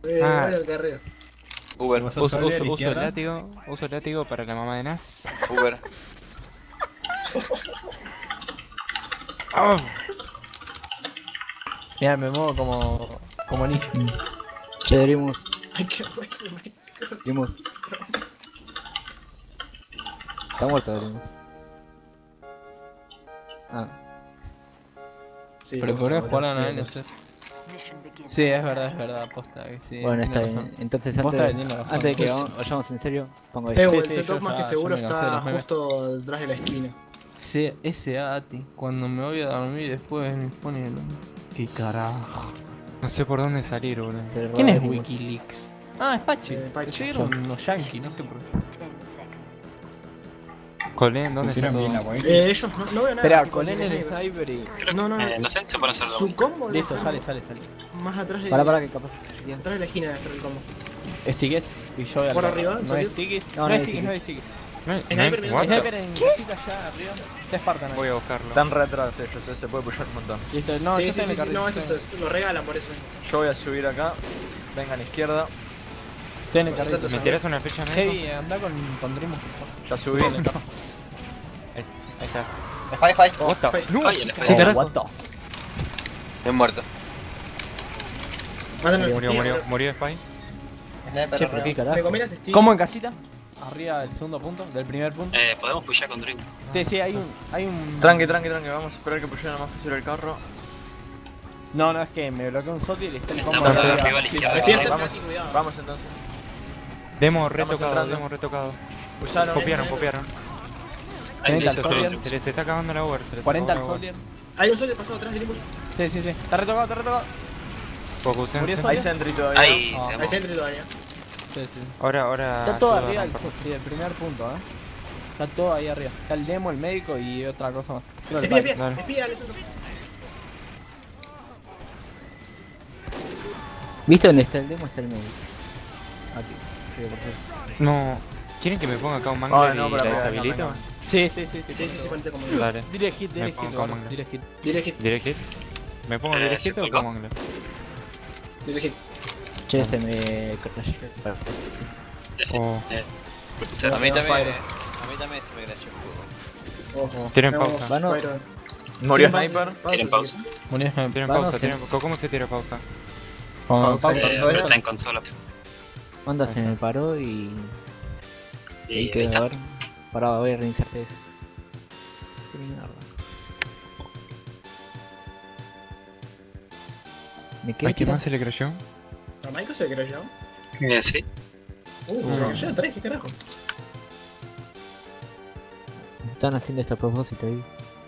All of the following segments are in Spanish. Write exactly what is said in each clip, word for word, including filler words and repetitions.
Eh, Ah. bueno, carrera. Uber. ¿Vas a Uso, salir a la uso, uso el izquierda? látigo, uso el látigo para la mamá de Nas. Uber. ¡Ah! Mira, me muevo como. como nicho. Che, Drimus, Ay, qué bueno. Drimus. Está muerto, Drimus. Ah, Sí, Pero podría bueno, jugar a bien. nadie, no sé. Sí, es verdad, es verdad, posta. que Sí, bueno, está tiene bien. razón. Entonces, Vos antes, estás vendiendo razón. antes de que Pues- va- vayamos en serio, pongo Eh, esto. bueno, Sí, el sí, setup yo más que ya- seguro yo me cansé de está los memes. justo detrás de la esquina. Sí, ese Ati, cuando me voy a dormir después me pone el... ¿Qué carajo? No sé por dónde salir, boludo. Se ¿Quién es roba Drimus. Wikileaks? Ah, es Pachi. Eh, Pachi. Llegaron los yankees, no sé por qué. Colén, ¿dónde está Pusieron bien la todo? web. Eh, ellos no, no veo nada. Espera, tipo, con él tiene el sniper. sniper y... Creo No, no, no. que, eh, no sé, se puede hacer Su combo debe Listo, estar sale, sale, sale. más atrás de, Para, para, que capaz. Bien. atrás de la esquina de estar el combo. Sticket y yo voy al Por lado. arriba, No ¿salió? es sticket. No, No, no es hay sticket, no es sticket. No, no, Sniper, mira. what? Sniper en casita allá arriba. Está Spartan ahí. Voy a buscarlo. Están re atrás ellos, eh, se puede pushar un montón. Listo, no, sí, yo sí, estoy en sí, el sí, carril. no, esto se- lo regalan por eso. Yo voy a subir acá. Venga a la izquierda. Estoy en el carril. Nosotros- ¿Me tiras una flecha en eso? Heavy, anda con, con Drimus, por favor. Ya subí. Ahí, ahí está. Spy, Spy. What the- No. Ay, el Spy. ¿Qué Oh, carajo? what the- Bien muerto. Matan al Murió, espía, murió, bro. murió Spy. Sniper Che, pero qué arriba. ¿Me carajo. comí las Steam? ¿Cómo en casita? Arriba del segundo punto, del primer punto. Eh, podemos pushar con Dream. Sí, sí, hay un... hay un... Tranqui, tranqui, tranqui. Vamos a esperar que pushen más fácil el carro. No, no, es que me bloqueó un socket y está el combo Estamos arriba. arriba a la izquierda. Espía eh, cerca, Vamos, cuidado. vamos entonces. Demo Estamos retocado, entrando. demo retocado. Usaron. Copiaron, copiaron. Ahí treinta dice al Dream. Soldier. Se les está acabando la over. Se les cuarenta al acabó la over. Soldier. Hay un solo pasado atrás del Drimus. Sí, sí, sí. Está retocado, está retocado. Focusense. Murió Hay Soldier. sentry todavía. Ahí, Ah, Hay tenemos. sentry todavía. Sí, sí. Ahora, ahora. Está todo ayuda a arriba del, romper. sí, del primer punto, eh. Está todo ahí arriba. Está el demo, el médico y otra cosa más. Creo el Espía, Spy. espía, Dale. espía, en el centro. ¿Viste dónde está el demo? Está el medio. Aquí. Sí, por cierto. No. ¿Quieren que me ponga acá un mangler Ay, no, y para la pegar, deshabilito? no, no. Sí, sí, sí. Sí, sí, sí, ponete como Dale. Direct hit, direct Me hit, pongo gordo, como- direct hit. Direct hit, ¿Direct hit? ¿Me pongo Eh, direct ¿se hit o explicó? como mangler? direct hit. Che, se me crash. O. Eh, A mí también. Fire. A mí también se me crashó. Ojo. Tienen Tenemos pausa. Bueno. Byron. Murió ¿Tienen Sniper. pausa? ¿Tienen pausa? Murió Sniper. Tienen Vamos, pausa, sí. tienen. ¿Cómo se tira pausa? Con Pausa. pausa. Eh, ¿Sobre? está en consola. Onda se me paró y. Y ahí ahí quedó, a está. ver. Pará, voy a reiniciarte eso. Qué mierda. ¿Me quedé ¿A quién tirado? más se le creyó? ¿A Michael se creyó? Eh, sí. Uh, se creyó tres, ¿qué carajo? Están haciendo esto a propósito ahí.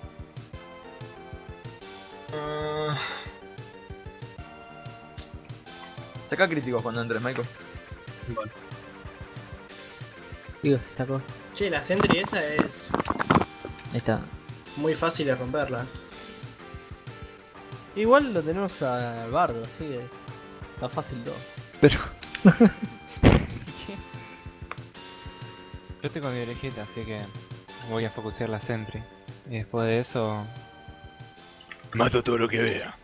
Saca críticos cuando entres, Michael. Bueno. Digo, esta cosa. Che, la sentry esa es Ahí está. muy fácil de romperla. Igual lo tenemos a Bardo, así que está fácil todo. Pero. Yo tengo mi orejita, así que voy a focusear la sentry. Y después de eso. Mato todo lo que vea.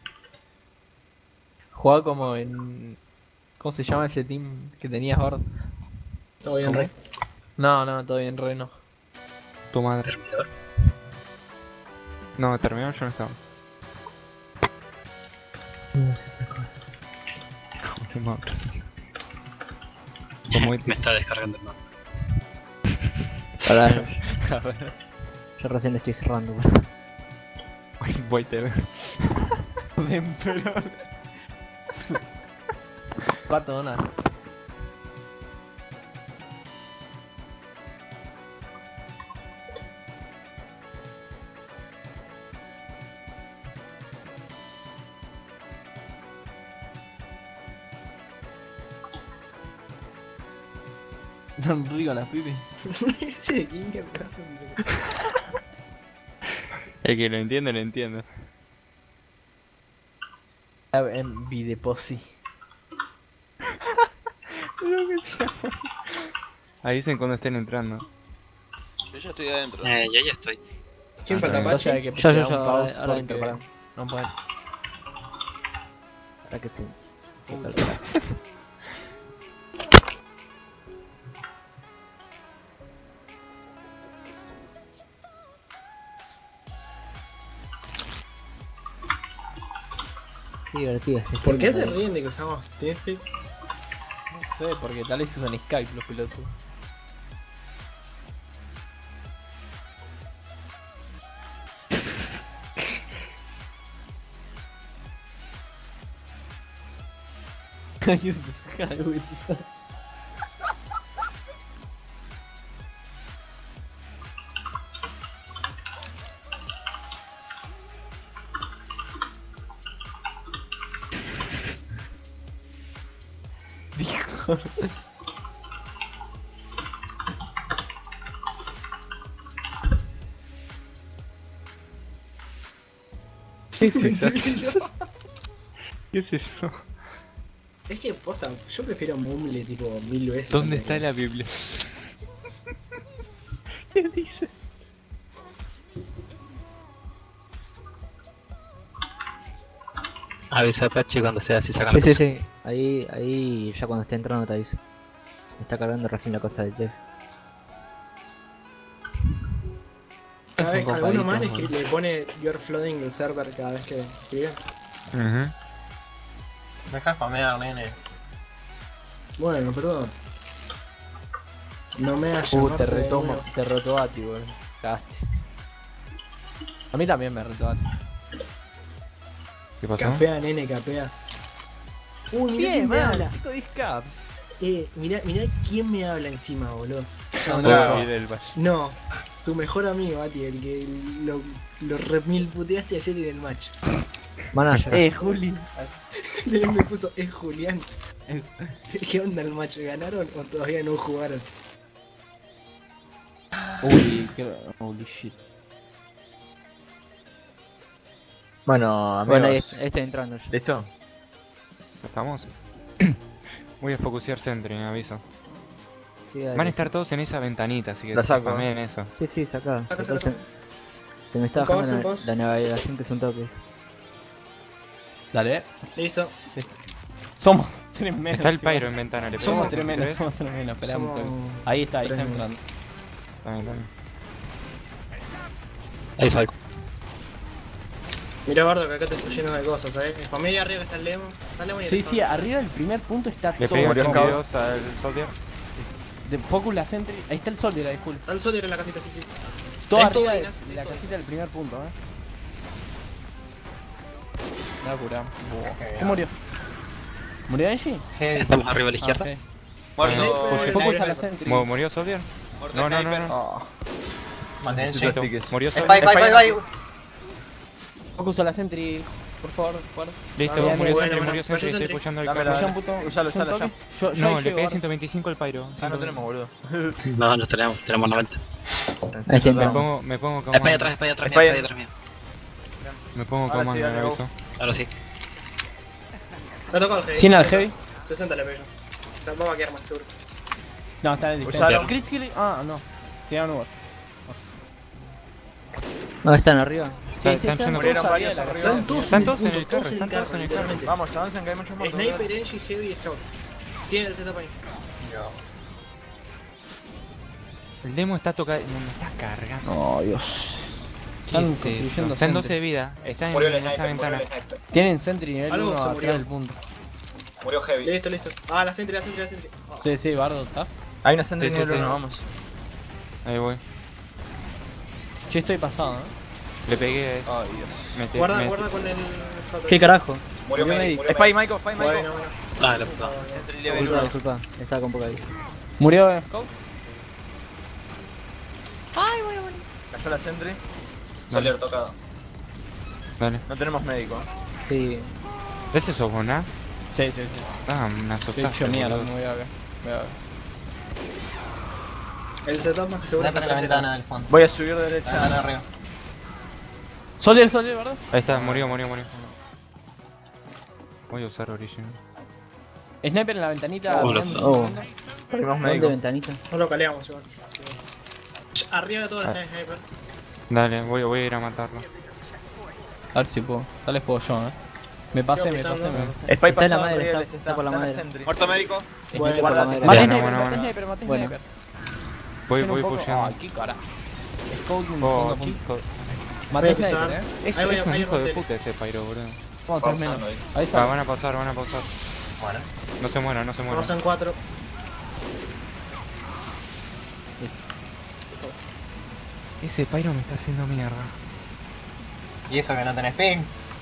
Jugaba como en... ¿Cómo se llama ese team que tenías, Bardo? Todo bien, ¿Cómo? Rey. No, no, todo bien, re no. Tu madre. Terminador. No, terminó, yo no estaba. Digo, esta cosa. Como que madre, sí. Como Me este. está descargando el mapa. Ahora, yo recién le estoy cerrando. boludo. Voy T V. Ven, pero... Pato, dona. Tan rico la pipi. Sí, ¿quién que carajo? El que lo entiende, lo entiende. En Videposi. Ahí dicen cuando estén entrando. Yo ya estoy adentro. Eh, ya ya estoy. ¿Quién Ah, falta, también. Pachi? Entonces hay que Yo, yo, pegar yo, un ahora, pause ahora porque entro, pará. no pueden. Para que se... Total, total. Qué divertido es ¿Por qué se ríen de que usamos Teamspeak? No sé, porque tal vez usan Skype los pilotos. I use Skype with Dijo. ¿Qué es eso? ¿Qué es eso? Es que, posta, yo prefiero Mumble tipo mil veces. ¿Dónde antes está que- la Biblia? ¿Qué dice? Avisa a Pachi cuando sea así sacan Sí, la sí, cosa. sí. Ahí, ahí ya cuando esté entrando te aviso. Me está cargando recién la cosa del Jeff. Cada vez Son alguno más copaditos, le, le pone You're flooding el server cada vez que escribe. Ujú. Deja spamear, nene. Bueno, perdón. No me hagas Uh, llamar te de retó, nuevo. te retó a ti, boludo. Cagaste. A mí también me retó a ti. ¿Qué pasó? Capea, nene, capea. Uy, mirá quién me habla. Pico discaps. Eh, mirá, mirá quién me habla encima, boludo. Bravo. Uy, del valle. No, tu mejor amigo, Bati, el que lo, lo remil puteaste ayer en el match. Manager. Eh, Juli. Él me puso, es Julián. ¿Qué onda el match? ¿Ganaron o todavía no jugaron? Uy, qué. Holy shit. Bueno, amigos. Bueno, ahí está, ahí está entrando ya. ¿Listo? ¿Estamos? Voy a focusear Sentry, me aviso. Sí, dale. Van a estar todos en esa ventanita, así que La saco, también eso. Sí, sí, saca. Saca, Saca, saca. Se, se me está Un pause, bajando un la, pause. la navegación que son toques. Dale. Listo. Somos tres menos. Está el igual. Pyro en ventana, le Somos pegamos tres menos, tres. somos tres menos. Esperá un Somos toque. Ahí está, ahí tres está menos. entrando. También, también. Ahí soy. Mirá, Bardo, que acá te estoy lleno de cosas, ¿sabes? En familia arriba está el Lemon. Está el Lemon y Sí, el sí, arriba del primer punto está Le todo. pegué murió un el cabo. videos al Soldier. De Focus la Sentry. Ahí está el Soldier ahí, full. Está el Soldier en la casita, sí, sí. Todo Tenés todo arriba de Linas, de tenés la todo. casita del primer punto, eh. Me va a curar. ¿Qué murió? ¿Murió Angie? Heavy. Estamos arriba a la izquierda. Ah, Muerto. Sniper, Focus a la Sniper. Sentry. Mu- ¿Murió Soldier? Muerto No, no, no, sniper. no. Oh. Mantense. Necesito tickets. Murió Spy, Soldier. spy, spy, spy. Focus a la Sentry. Por favor, por favor. Listo, Ah, murió muy bueno, Sentry, bueno. murió Sentry, Cayó estoy Sentry. puchando el Dámela, carro. dale. Ya, un puto. Usalo, usalo, un toque. ya. Yo, yo No, ahí le llego, pegué Bardo. ciento veinticinco al Pyro. Ah, no tenemos, boludo. No, no tenemos, tenemos noventa. Ahí está Me entrando. pongo, me pongo como. Espaya atrás, espaya atrás, Espaya. espaya atrás mío. Me pongo Ahora como sí, me dale, aviso. Ahora sí. Le ha tocado el Heavy. Cien al Heavy. sesenta le pego yo. O sea, va a vaquear más seguro. No, está en el Usalo. dispenser. Crit Kill. Ah, no. Tiraron Uber. No, están arriba. Sí, sí, están están yendo- Murieron todos varios arriba de la arriba. Están todos Están en el todos en punto, el carro, todos en el están todos carro, en el carro. literalmente. Vamos, avancen que hay muchos muertos. Sniper, Engie, Heavy y Scout. Tiene el setup ahí. El demo está tocando. Me está cargando. Oh, Dios. ¿Qué Están es eso? construyendo Está en Sentry. doce de vida. Está en, Murió el en esa sniper, murió ventana. el sniper. Tienen Sentry nivel Algo uno se atrás murió. del punto. Murió Heavy. Listo, listo. Ah, la Sentry, la Sentry, la Sentry. Ah. Sí, sí, Bardo está. Hay una sentry Sí, sí, nivel sí. uno, vamos. Ahí voy. Yo estoy pasado, ¿eh? Le pegué. Ay, Dios. Mete, Guarda, mete. guarda con el. ¿Qué carajo? Murió Murió Medic. Medic. Murió Spy, Medic. Michael, Spy, Michael. Bueno, bueno. Ah, la puta. Sentry level Disculpa, uno. disculpa. Estaba con poca vida. ¿Murió Scout? Cayó la sentry. Soler tocado. Dale. No tenemos médico. Sí. ¿Ese sos Bonaz? Sí, sí, sí. Ah, una Estoy asustaste. hecho mierda, boludo. me voy a ver. Voy a ver. El setup más que seguro. Sniper en la ventana del fondo. Voy a subir La ventana de derecha. arriba. Soldier, Soldier, ¿verdad? Ahí está, murió, murió, murió. Voy a usar Origin. Sniper en la ventanita. Oh, mirando, oh. mirando. Perdimos ¿Dónde médico. ventanita? No lo caleamos igual. Arriba de todo Ah. está el Sniper. Dale, voy, voy a ir a matarlo. A ver si puedo. Tal vez puedo yo, ¿eh? Me pasé, Sigo me pasé, pisando. me pasé. Spy Está en la pasado en madre, rieles, está- está, está por la está en madre. sentry. Muerto médico. Es Bueno, por la guardate. madera. Maté Bueno, sniper, bueno, maté bueno. sniper, maté Bueno. sniper. Voy, Tiene un voy poco- pusheando. Ay, qué cara. Scouting, Oh, punto, qué punto. hijo- Maté Voy a pisar. sniper, eh. Es, Ahí voy, es un ahí hijo de roté. puta ese Pyro, boludo. Vamos, tres menos. Pausando ahí. Ahí Va, está. van a pasar, van a pasar. Bueno. No se muera, no se muera. Vamos en cuatro. Ese Pyro me está haciendo mierda. Y eso que no tenés ping.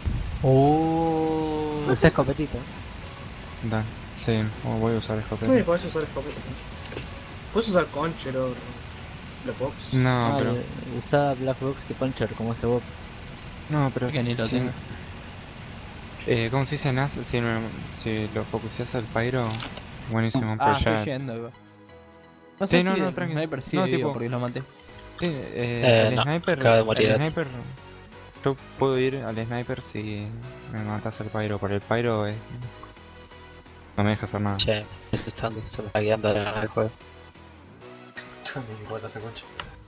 Oh. Usé escopetito. Da, sí, oh, voy a usar Uy, escopeta. podés usar escopeta. Puedes usar Concher o Black Box. No, Ah, pero. eh, usá Black Box y Puncher como ese bot. No, pero. Que ni lo si- tengo. Eh, ¿cómo se dice Nas? Si, me- si lo focuseas al Pyro, buenísimo, pero Ah, estoy ya. yendo, igual. No Sí, sé no, si no, el tranqui. sniper sigue No, vivo tipo- porque lo maté. Sí, eh, Eh, el no, sniper. acaba de morir el Ati. sniper. Yo puedo ir al sniper si me matas al Pyro, por el Pyro es. No me deja hacer nada. Che, me estoy estando, se me está guiando el juego. veinticuatro se escucha.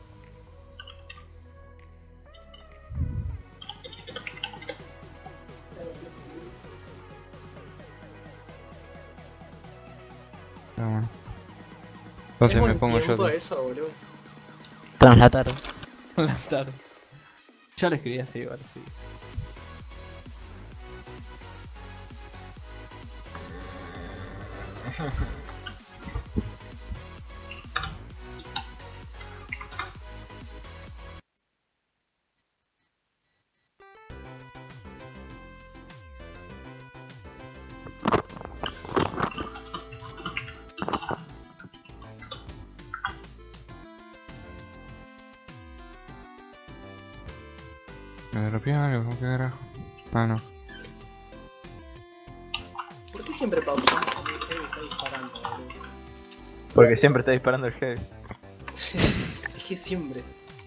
Pero bueno. Entonces Es me buen pongo yo. tiempo de- eso, boludo. Translatar. Buenas tardes. Yo lo escribí así, igual, sí. Me dropeé algo, ¿qué carajo? Ah, no. ¿Por qué siempre pausamos cuando el heavy está disparando, boludo? Porque siempre está disparando el heavy. Es que siempre.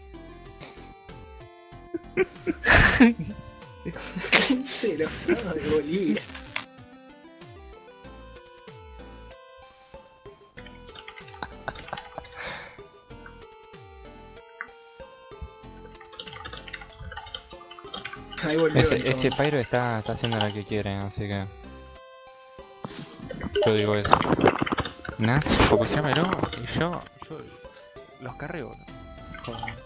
Cero, no, de Bolivia. Ahí volvió Ese, el ese chabón. Pyro está, está haciendo la que quiere, así que. Yo digo eso. Nas, focuseamelo y yo. Yo los carreo. Joder.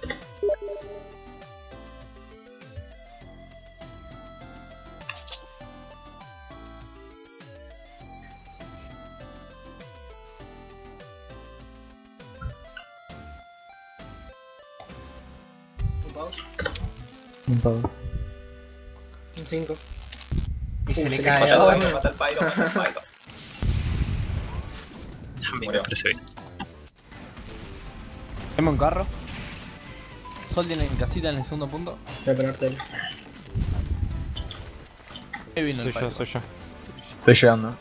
Un pause, Un pavo. un cinco. Y se Uh, le se cae le a pasó. otro. Mata el Pyro, mata el Pyro. A mí me Murió. parece bien. Tengo un carro. Sol tiene en casita en el segundo punto. Voy a ponerte el. Ahí vino el Soy yo, Pyro. soy yo. Estoy llegando.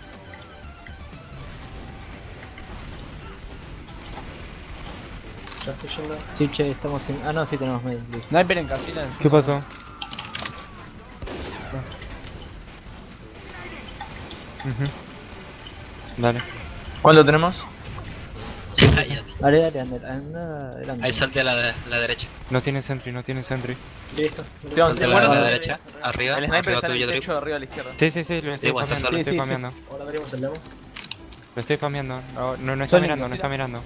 Ya estoy yendo. Sí, che, estamos sin. Ah, no, sí tenemos medio. listo. Sniper en casita en el ¿Qué segundo pasó? Ujú. Dale. ¿Cuánto tenemos? Ahí, ahí. Dale, dale, anda, anda adelante. Ahí salte a la, la derecha. No tiene sentry, no tiene sentry. Listo. Te vamos, Salte a ¿se la, acuerdan? la derecha. Arriba. El sniper Arriba está en tuyo, el Drip. techo de arriba a la izquierda. Sí, sí, sí, lo estoy bueno, está spameando, lo solo. estoy Sí, sí, spameando. Ahora abrimos el demo. Lo estoy spameando. No, no, no está Sonic, mirando, no mira. está mirando.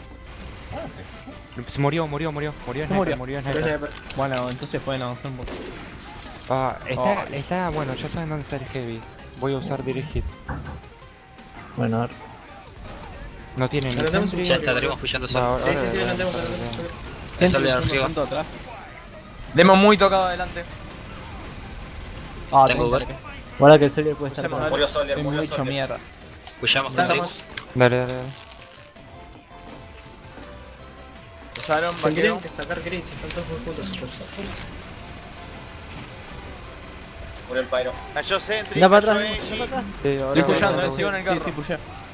Se murió, murió, murió. Murió Se sniper, murió. murió Pero sniper. sniper. Bueno, entonces pueden avanzar un poco. Ah, está, Oh. está, bueno, ya saben dónde está el heavy. Voy a usar direct hit. Bueno, a ver. No tiene ni Pero tenemos sentry. un Ya está, tenemos pushando Va, solo. ahora- Sí, sí, sí, ahora- adelantemos, ahora- adelantemos. Ahí sale Centro, arriba. punto atrás. Demo muy tocado adelante. Ah, Tengo treinta, gol. que- Ahora que el Soldier puede estar. Usemos, atrás. Murió Soldier, Estoy murió mucho Soldier. mierda. Pushamos con Drip. Estamos. Dale, dale, dale. Usaron, Tendrían vaquero. que sacar Gris, están todos muy juntos ellos. Murió el Pyro. Cayó Sentry, Mira para cayó atrás, Engie. mira para atrás. Sí, ahora Estoy voy, pushando, ahora eh, voy. sigo en el Sí, carro. sí, pushé.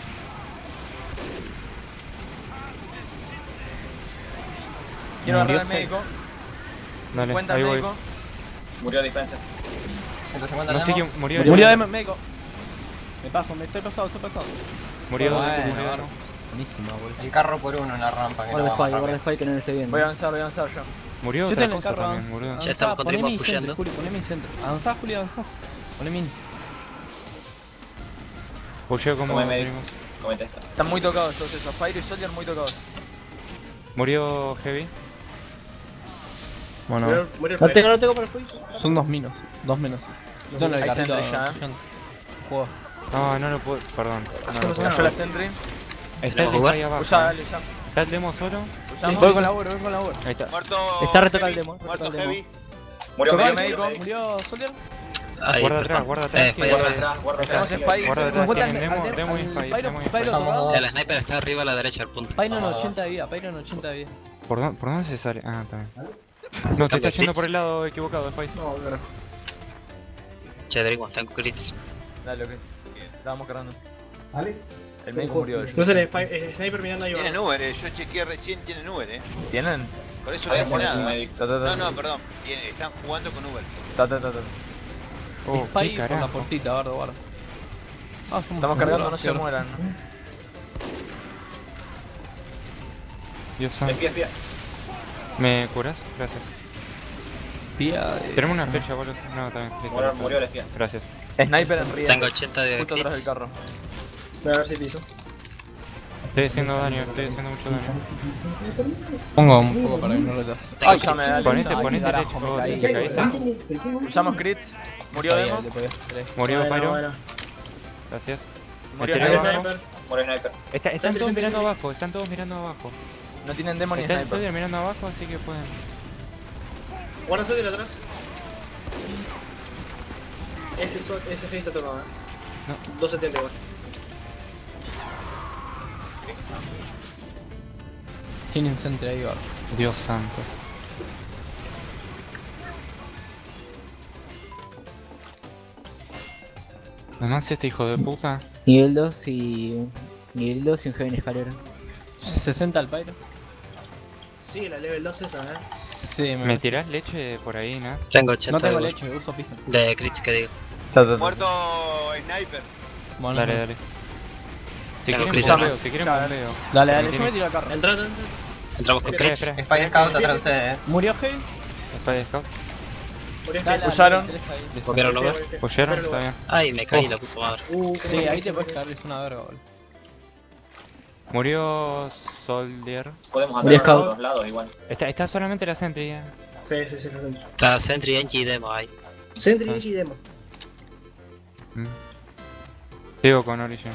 Quiero Murió agarrar al Heavy. médico. Dale, cincuenta ahí al voy. médico. Murió Dispenser. ciento cincuenta No sé demo. quién murió. Murió de médico. Me paso, me estoy pasado, estoy pasado. Murió, Bueno, murió. bueno. Buenísima, boludo. El carro por uno en la rampa. Que no Guarda va más Spy, guarda rápido. Spy que no lo esté viendo. Voy a avanzar, voy a avanzar yo. Murió Yo otra tengo el cosa carro. también, boludo. avanzá, Ya estamos con poné Drip mi pushando. centro, Juli, poné mi centro. Avanzá, Juli, avanzá. Ponle min. Pusheo como Come médico. venimos. Comete esta. Están muy tocados todos esos. Pyro y Soldier muy tocados. Murió Heavy. Bueno, Murió- murió el No Pyro. tengo, no tengo para el fuego. son dos minos. Dos menos. Yo no le Hay carrito sentry ya, ¿eh? Juego. No, no lo puedo. Perdón. No lo puedo. Cayó la Sentry. Está el ¿Tenemos demo jugar? ahí abajo. Usa, dale, ya. Está el demo solo. Usamos. Voy con la board, voy con la board. Ahí está. Muerto. Está retocado el Heavy, demo, Muerto retocado el Heavy. Murió Tocó el médico. médico. Murió médico. ¿Murió Soldier? Ahí, Guarda atrás, perdón. guarda Eh, atrás. que- Spy Guarda atrás. atrás, guarda Tenemos atrás. Spy. Guarda atrás. cincuenta Tienen al- demo, al- demo al- y Spy. Pyro- Demo y Pyro Spy. Somos tocado. dos. El sniper está arriba a la derecha al punto. Pyro en Somos ochenta dos. de vida, Pyro en ochenta de vida. ¿Por dónde, ¿Por dónde se sale? Ah, está bien. No, te está yendo por el lado equivocado, Spy. No, claro. Che, Dragon, tengo crits. Dale, ok. Estábamos cargando. ¿Vale? El médico murió. No sé, el, Spy- el sniper mirando ahí Tienen abajo. Uber, eh. Yo chequeé recién, tienen Uber, eh. ¿Tienen? Por eso Ahí no dije muere su nada. médico. Ta, ta, ta. No, no, perdón. Tienen- están jugando con Uber. Ta, ta, ta, ta. Oh, Spy qué por la carajo. portita, guarda, guarda. Ah, somos Estamos cargando, no se cierto. mueran. Dios santo. Espía, espía. ¿Me curas? Gracias. Pía de... Tenemos una flecha, boludo. No, está bien. listo, Murió, listo. murió el espía. Gracias. Sniper en riel. Tengo ochenta de Justo atrás del crits. carro. Voy a ver si piso. Estoy haciendo daño, estoy haciendo mucho daño. Pongo un poco para que no retas. Tengo Ay, ya me crits. da Ponete, Ay, ponete carajo, leche, me vos, caí. te caíste. Usamos crits. Murió Ahí, Demo. ahí, le pegué. Tres. Murió Bueno, Pyro. bueno. Gracias. Murió Este Sniper. abajo. Sniper. Murió sniper. Está- están Sentry, todos sentry, mirando sentry. abajo, están todos mirando abajo. No tienen Demo ni Está el Sniper. Soldier mirando abajo, así que pueden. Guarda Soldier atrás. Ese, so ese Heavy está tocado, eh. No. doscientos setenta igual. Tienen sentry ahí, guarda. Dios santo. Además este hijo de puta. Nivel dos y... Nivel dos y un Heavy en escalera. sesenta al Pyro. Sí, la level dos esa, eh. Sí, me... ¿Me tirás leche por ahí, no? Tengo ochenta No tengo de, leche, uso pista. de crits que digo. Ta, ta, ta. Muerto Sniper. Bueno, Dale, no. dale. Si Tengo quieren cruzado. bombeo, si quieren Ya, bombeo. Dale, dale, Tiene- yo me tiro al carro. Entra, entra, entra. Entramos con Espera, crits. espera. Spy Scout atrás de ustedes. ¿Murió Heavy? Spy Scout. Murió Dale, Heavy. Usaron. dale, tres ahí. ¿Vieron lo Murió ver? Heavy. ¿Oyeron? Pero Está bien. Ay, me caí Oh. la puta madre. Uh, qué Sí, mal. ahí te puedes caer, es una verga, boludo. Murió Soldier. Podemos Murió atacar por Scout. los lados igual. Está, está solamente la Sentry ya. Sí, sí, sí, sí. Está Sentry, Engie y Demo ahí. Sentry Ah. y Demo. Mm. Sigo con Origin.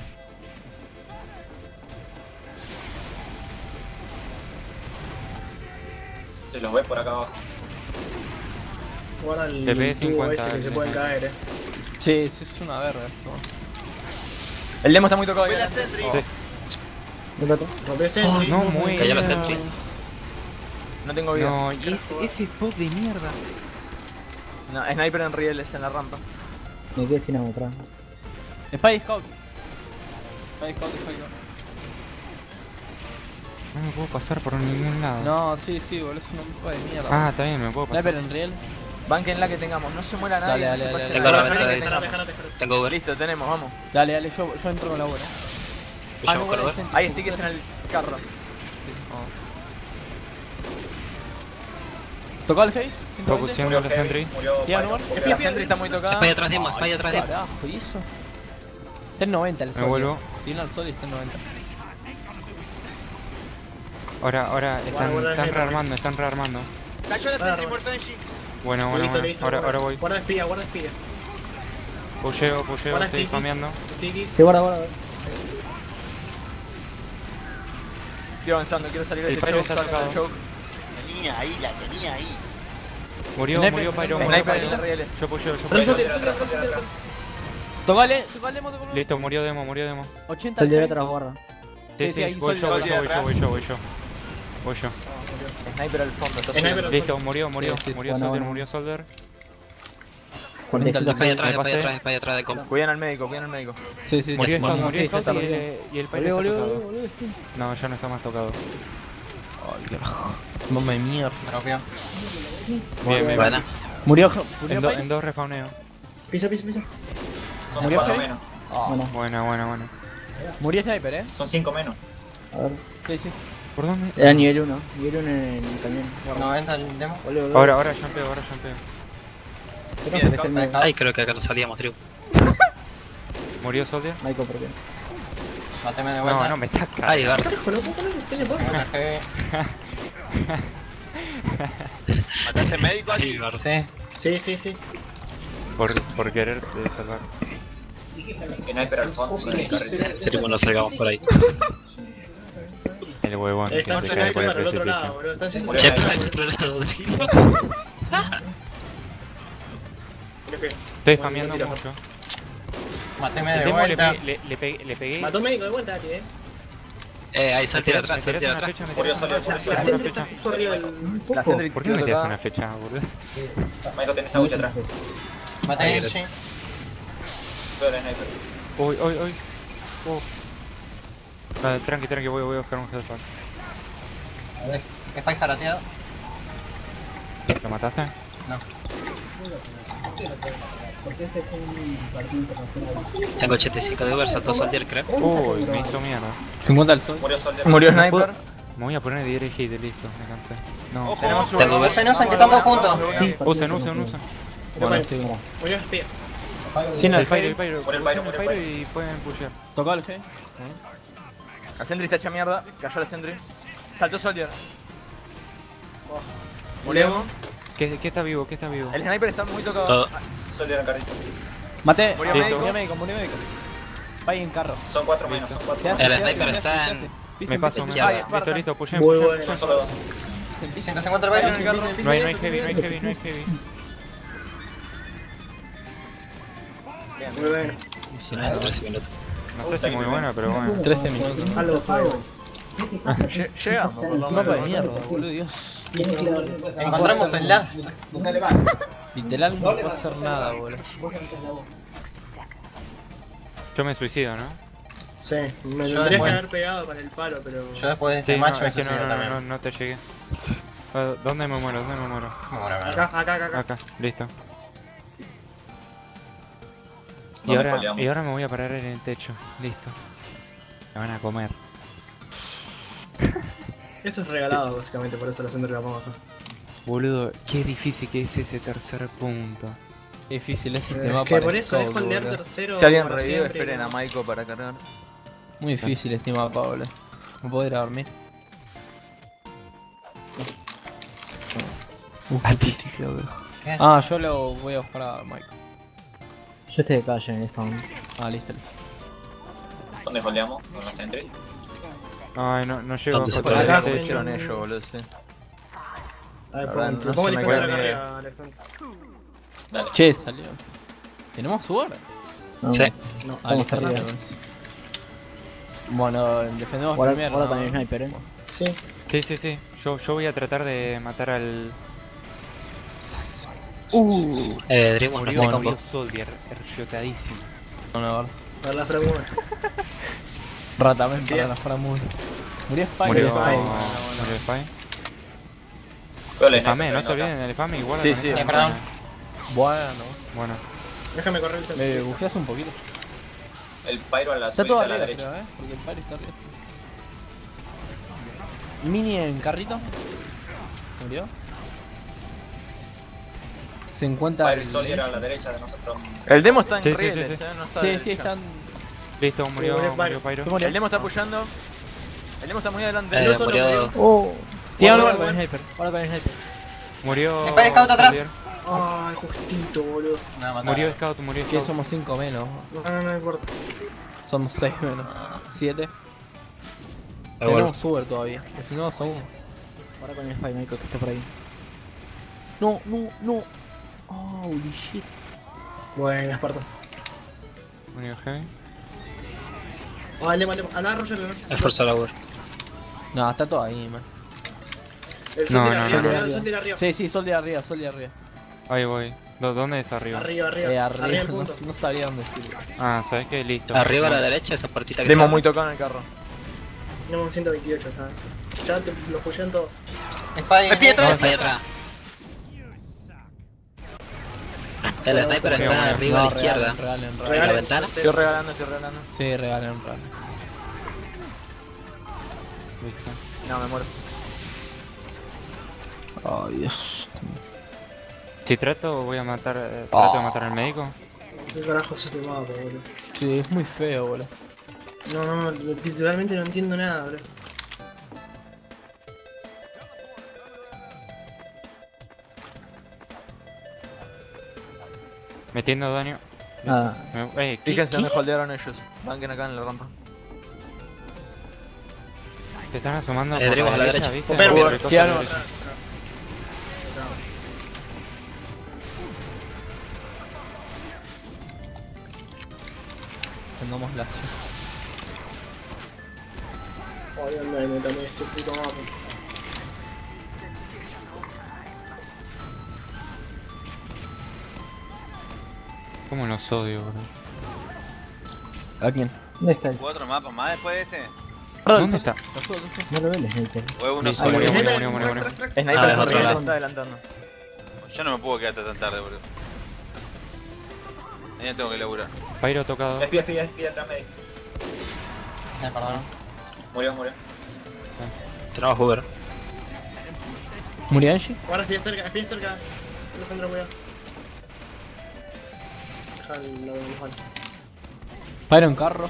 Se los ve por acá abajo. Guarda el T P tubo cincuenta, ese que se sí. pueden caer, eh. Sí, sí, es una verga esto. El Demo está muy tocado ahí. Fue la adelante. Sentry. Rompió Sentry. No muere. Cayó la Sentry. No tengo vida. No, y ese, ese spot de mierda. No, Sniper en rieles en la rampa. Me quedé sin agua atrás. Spy Scout. Spy Scout, Spy Scout. No me puedo pasar por ningún lado. No, sí, sí, boludo, es una puta de mierda. Ah, está bien, me puedo pasar. Sniper en riel. Banquen la que tengamos. No se muera nadie. Dale, no dale, se dale, pase dale. nada. Tengo la Dale, ventana que de- tenemos. Tengo Uber. Listo, tenemos, vamos. Dale, dale, yo, yo entro con la buena. Pushamos con Uber. Hay stickers en el carro. ¿Tocó el Heavy? Focusando Murió la Heavy. Sentry. Murió Tía, Pyro. no, Murió La Sentry está muy tocada. Spy atrás Demo, Spy atrás Demo. Carajo, ¿y eso? Está en noventa el Me sol. vuelvo. Tiene al sol y está en noventa. Ahora, ahora, están, Guarda, están guarda, rearmando, están rearmando. Cayó la Ah, Sentry, bueno. muerto Engie. Bueno, bueno, Listo, bueno. listo. Ahora, guarda. ahora voy. Guarda espía, guarda espía. Pusheo, pusheo, Guarda estoy stickies. spameando. Stickies. Sí, guarda, guarda. Estoy avanzando, quiero salir de El este Pyro choke. está Salgan del tocado. choke. Tenía ahí, la tenía ahí. Murió, Sniper, murió Pyro, murió Sniper en Pyro. las rieles. Yo pusheo, yo Atrás, pusheo. Soldier, Soldier, Soldier, Soldier. Tocale, tocale, moto con Listo, murió Demo, murió Demo. ochenta al Soldier Heavy. atrás, guarda. Sí, Sí, sí, sí, ahí voy yo, Soldier voy yo, voy yo, atrás. voy yo, voy yo. Voy yo. Sniper al fondo. Está Sniper. subiendo. Listo, murió, murió, Sí, sí, murió bueno, Soldier, bueno. murió Soldier. cuarenta y cinco. Spy atrás, Me Spy pasé. atrás, Spy atrás de comp. Cuidan al médico, cuidan al médico. Sí, sí, Murió sí. Scout, sí, murió sí, Scout está y bien. el, y el Pyro Volvió, está volvió, tocado. volvió, sí. No, ya no está más tocado. Ay, qué bajo. Bomba de mierda. Dropeo. Bien, bien. Buena. Murió, murió En, do- Pyro. en dos respawneo. Pisa, pisa, pisa. Son ¿Murió cuatro Heavy? menos. Bueno, Buena, buena, buena. Murió Sniper, eh. Son cinco menos. a ver. Sí, sí. ¿Por dónde? Era nivel uno. Nivel uno en el camión. Guarda. noventa el demo. Volvió, volvió. Ahora, ahora jumpeo, ahora jumpeo. Bien, que Scott. Ay, creo que acá no salíamos, tribu. ¿Murió Soldier? Michael, ¿por qué? Mateme de vuelta. No, no me está Ay, cagando. Gar. Hijo, no puedo poner este ciento cincuenta G. ¿Mataste médico Ay, allí? Gar. Sí. Sí, sí, sí. Por, por querer eh, salvar. Sniper al fondo con el carril. Tribu, no salgamos por ahí. El huevón que Están se yendo cae por el para el otro lado, precipicio. boludo. Están yendo Murió Che, Sniper. para el otro lado, tribu. Estoy spameando Tiro. mucho. Mateme El de demo le vuelta. pegué, le, le pegué, le pegué. Mató médico de vuelta, Ati, eh. Eh, ahí, salte de atrás, Me salte de tiraste una atrás. flecha, me Murió tiraste Soldier, una murió La flecha, Soldier. me Sentry tiraste está una flecha. justo arriba del... La Sentry ¿Por qué me tiró tiraste tocada. una flecha, boludo? Michael, tenés agüita atrás. Maté Ahí, a gracias. Genji. Cuidado el sniper. Uy, uy, uy. Oh. Vale, tranqui, tranqui, voy, voy a buscar un headshot. Spike jarateado. ¿Lo mataste? Tengo ochenta y cinco de Uber, saltó Soldier, creo. Uy, me hizo mierda. cincuenta al sol. Murió Soldier. Murió No puedo- Sniper. Me voy a poner de hit, listo, me cansé. No. Ojo, Tenemos Tengo uno. Usen, usen, que están dos juntos. Usen, usen, usen. Bueno, estoy como. Murió espía. Sin El el Pyro, el fire. Pyro. Por el usen Pyro, por el Pyro Pyro. y pueden pushear. Tocó el G. La Sentry está hecha mierda. Cayó la Sentry. Saltó Soldier. Murió. ¿Qué, ¿Qué está vivo? ¿Qué está vivo? El Sniper está muy tocado. Todo. Soldier en carrito. Maté. Murió Listo. médico. Murió médico, murió médico. Vaya en carro. Son cuatro menos, son cuatro ¿Qué menos. hace? El ¿Qué hace? sniper ¿Qué está hace? en- ¿Qué Me hace? paso, ¿Qué me hace? Ay, Listo, Barta. listo, pushen. Muy pushen, bueno. pushen. Son solo dos. ciento cincuenta Iron Byron. en carro. No hay, no hay heavy, no hay heavy, no hay heavy. Muy bueno. trece minutos. No sé si muy buena, pero bueno. trece minutos. Algo fue. Lle- Llegamos, por lo Mapa de menos. mierda, boludo, Dios. Encontramos el last. Literal no puedo hacer nada, boludo. Yo me suicido, ¿no? Sí, me Yo tendrías que después- haber pegado con el palo, pero... Yo después de Sí, este no, match me es que no, suicido no, no, no, también. no te llegué. Ah, ¿Dónde me muero? ¿Dónde me muero? Bueno, bueno. Acá, acá, acá, acá. Acá, listo. Y ¿Dónde ahora, peleamos? y ahora me voy a parar en el techo. Listo. Me van a comer. Esto es regalado, básicamente, por eso la Sentry la pongo acá. Boludo, qué difícil que es ese tercer punto. Qué difícil es Eh, este mapa. que de por eso todo, dejo el leer boludo. tercero. Si alguien para revive, siempre, esperen a ¿no? Maiko para cargar. Muy difícil este mapa, boludo. No puedo ir a dormir. Uf, qué tío, boludo. ¿Qué? Ah, yo lo voy a buscar a Mike. Yo estoy acá ya en el spawn. Ah, listo. ¿Dónde holdeamos? Con la Sentry. Ay, no, no llego a ¿Dónde se joder puede el Acá, Lo techo. hicieron ellos, boludo, sí. A ver, La pon- verdad, no pongo se el me dispenser queda acá ni arriba, Alexander. Dale. Che, salió. ¿Tenemos subar? No, Sí. No, Ah, listo, arriba. listo. Bueno, defendemos Ahora, primero. ahora ¿no? también sniper, eh. sí. Sí, sí, sí. Yo, yo voy a tratar de matar al... Eh, Dream, no Murió, estoy murió combo. Soldier, erciotadísimo. No, no, A ver la fragua. Ratamen para Bien. la Framul. Murió Spike. Murió, Spy. murió Spy. Cuidado el Spamé, sniper. no se acá. olviden del spam igual. Sí, con sí, esta eh, perdón. ventana. Bueno. Bueno, Déjame correr el Me centro. bufeas un poquito. El Pyro a la Está azul todo a la arriba, derecha. creo, eh. Porque el Pyro está arriba. Mini en carrito. Murió. Se encuentra. Pyro y el- Soldier a la derecha de nosotros. El demo está en Sí, sí, rieles, sí, sí. eh, no está Sí, derecha. sí, están. listo, murió, Murió murió Pyro. Pyro. El demo está apoyando. El demo está muy adelante. Eh, No solo murió. murió. Oh, Tiene Bueno, algo bueno. con el sniper. Ahora con el sniper. Murió... Spy Scout atrás. Soldier. Ay, justito, boludo. No, mataron. Murió Scout, murió Que Scout. somos cinco menos. No, no, no importa. Somos seis menos. siete. Eh, bueno. Tenemos Uber todavía. Que si no, somos. ahora con el Spy, Michael, que está por ahí. No, no, no. Holy shit. Buena, Esparta. Murió Heavy. Ah, dale, dale. Andá, Roger, no sé. El Forza Lower. No, está todo ahí, man. El No, sol no, arriba, no, arriba, no. el sol de arriba. Sí, sí, sol de arriba, sol de arriba. Ahí voy. ¿Dó- ¿Dónde es arriba? Arriba, arriba. Eh, Arriba arriba, el no, punto. no sabía dónde estoy. Ah, ¿sabes qué? Listo. Arriba a la derecha, esa puertita que Demo se abre. muy tocado en el carro. Tenemos un ciento veintiocho, está. Ya te lo pusieron todo. Spy. ¡Me pide No, atrás! está ahí atrás. El sniper Sí, está bueno. arriba a la No, izquierda. regalen, regalen, ¿En la regalen. ventana? Estoy regalando, estoy regalando. Sí, regalen, regalen. Listo. No, me muero. Ay, Dios. Si trato, voy a matar. eh, Trato de Oh. matar al médico. ¿Qué carajo es este mapa, boludo? Sí, es muy feo, boludo. No, no, literalmente no entiendo nada, boludo. Metiendo daño. Ah, Me- eh, ¿qué- Fíjense qué? dónde holdearon ellos. Banquen acá en la rampa. Te están asomando Eh, por Dream, la a la derecha, derecha. ¿viste? Pero, Por pero, el coso quedaron derecho. Atrás, atrás. Tengamos la. Ay, anda, métame este puto mapa. ¿Cómo los odio, bro? ¿A quién? ¿dónde está el? ¿Cuatro mapas más después de este? ¿Dónde está? No lo ves, Sniper. O es uno Listo, solo. murió, Sniper, murió, murió, track, murió. track, track. Sniper Ah, es por otro arriba lado. se está adelantando. Yo no me puedo quedar hasta tan tarde, boludo. Mañana tengo que laburar. Pyro tocado. Espía, espía, espía atrás, médico. Eh, perdón. Murió, murió. Tenemos Hoover. ¿Murió Angie? Ahora sí, cerca, espía cerca. No Sandra, cuidado. Deja el lado de Juan. Pyro en carro.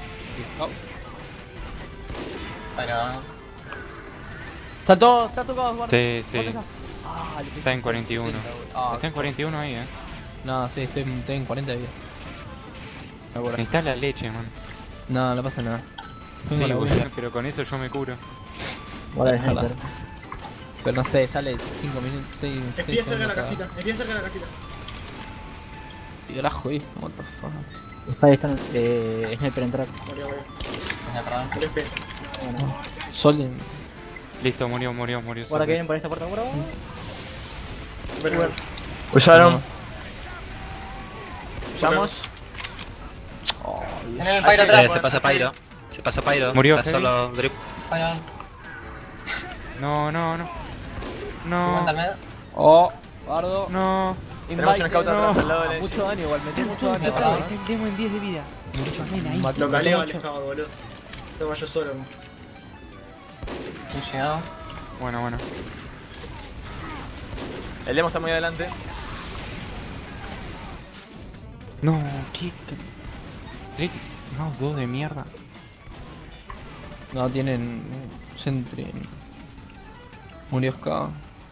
Pero. Está todo, está tocado, guarda. Sí, sí. Ah, le pegué Está en cuarenta y uno. Ah, Está en cuarenta y uno ahí, eh. no, sí, estoy, estoy en cuarenta de vida. Me acuerdo. Necesitas la leche, man. No, no pasa nada. Tengo Sí, la boludo, única. pero con eso yo me curo. Guarda el Ojalá. Sniper. Pero no sé, sale cinco minutos, seis, Espía cerca de la casita, espía cerca de la casita. Y carajo, eh. What the fuck. Spy está en eh, Sniper en tracks. Murió, murió. Eh, perdón. Murió espía. Sol en... Listo, murió, murió, murió. Guarda que sorry. vienen por esta puerta, guarda. guarda. Bueno, bueno. Usaron. Usamos. Tienen el Pyro Eh, atrás. se pasa Pyro. Se pasa Pyro. Murió Está Heavy. solo Drip. Pyro. No, no, no. cincuenta al No, medio. Oh, guardo. no. Tenemos un scout atrás al lado de la Mucho daño igual, metí mucho daño. Está guarda, bien. ¿eh? Demo en diez de vida. Maté- Lo caleo al maté mucho. scout, boludo. Toma yo solo. No he llegado. Bueno, bueno. El demo está muy adelante. No, ¿qué? ¿Qué? No, dos de mierda. No, tienen... Sentry. Murió Ska.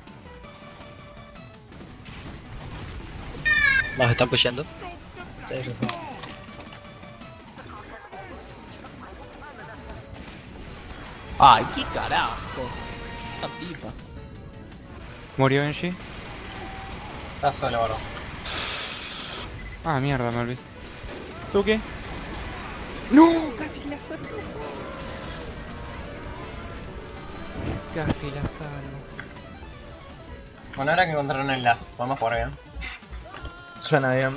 Nos están pusheando. Sí, ya está. Ay, qué carajo. Esta tipa. ¿Murió Engie? Está solo, bro. Ah, mierda, me olvidé. ¿Tú qué? ¡No! Casi la salvo. Casi la salvo. Bueno, ahora que encontraron el las, podemos jugar bien. Suena bien.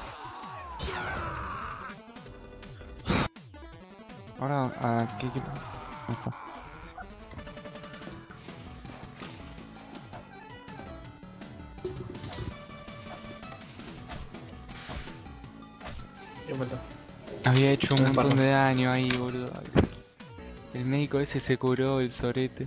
Ahora, ¿a qué equipo? Ahí está. Bien vuelto. Había hecho un Me montón parto. de daño ahí, boludo. El médico ese se curó, el sorete.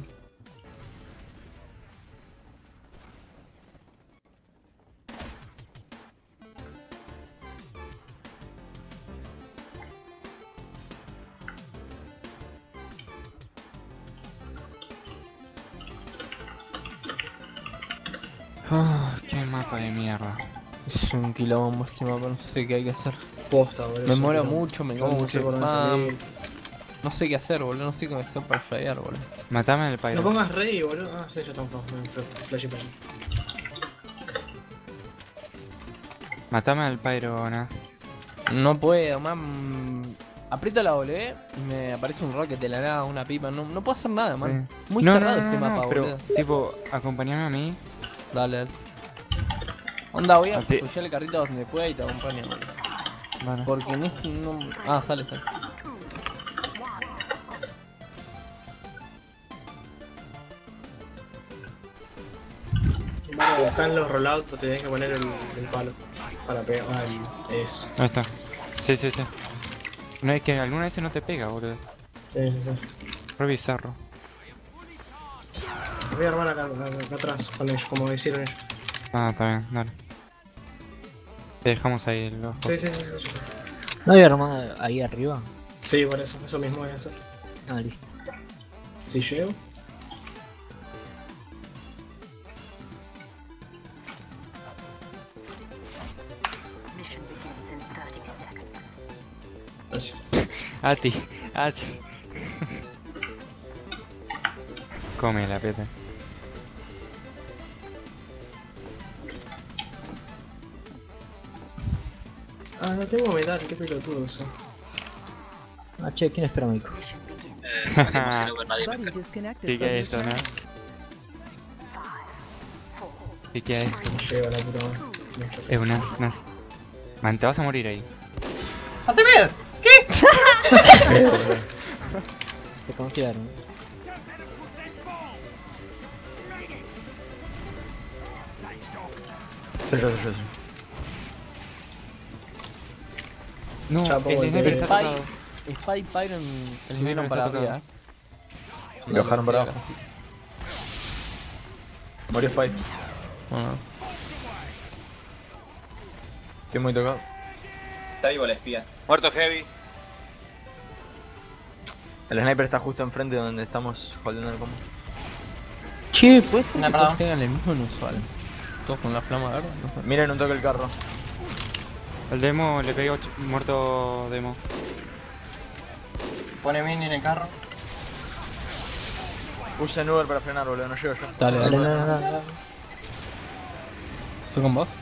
Ah, qué mapa de mierda. Es un quilombo este mapa, no sé qué hay que hacer. Posta, boludo. Me sí, muero pero- mucho, me No, como no mucho sé por dónde spam. salir. No sé qué hacer, boludo, no sé qué hacer para fallar, boludo. Matame el No pyro. pongas rey, boludo. Ah, sí, yo tampoco. Me flash para allí. Matame al pyro, Nas. No puedo, man. Aprieto la W y me aparece un rocket de la nada, una pipa. No, no puedo hacer nada, man. Muy no, cerrado no, no, ese no, mapa, pero, boludo. tipo, acompañame a mí. Dale, dale. Onda, voy a Así. pushear el carrito donde pueda y te acompaño, boludo. Vale. Porque en este no. Ah, sale, sale. Vamos a buscar los rollouts, te tenés que poner el, el palo. Para pegar. Ah, el- eso. Ahí está. Sí, sí, sí. No es que alguna vez no te pega, boludo. Sí, sí, sí. Re bizarro. Voy a armar acá, acá, acá atrás, con ellos, como hicieron ellos. Ah, está bien, dale. Te dejamos ahí el ojo. Sí, sí, sí, sí, sí. ¿No había armada ahí arriba? Sí, por eso, eso mismo voy a hacer. Ah, listo. Si llego. Gracias. Ati, Ati. Come la peta. Ah, no tengo medal, qué pelotudo eso. Ah, che, ¿quién espera, Mico? Eh, salimos sin Uber, nadie me espera. Piquea esto, ¿no? Piquea esto. No llego a la puta madre. Es un as, un as. Man, te vas a morir ahí. ¡Máteme! Se confiaron. Soy yo, soy yo. No, Chapo, el el sniper de- está Spy, tocado. Spy y Pyron se Sí, vinieron está para tocado. arriba. Lo dejaron para abajo. Murió Spy. Bueno, Estoy muy tocado. Está vivo la espía. Muerto Heavy. El sniper está justo enfrente de donde estamos holdeando el combo. che, ¿puede ser Una que parada. todos tengan el mismo inusual? Todos con la flama verde, no sé. Miren un toque el carro. El demo le pegó ch- muerto demo. Pone mini en el carro. Usen Uber para frenar, boludo, no llego yo. Dale, Dale, dale. dale, dale, dale. ¿Estoy con vos?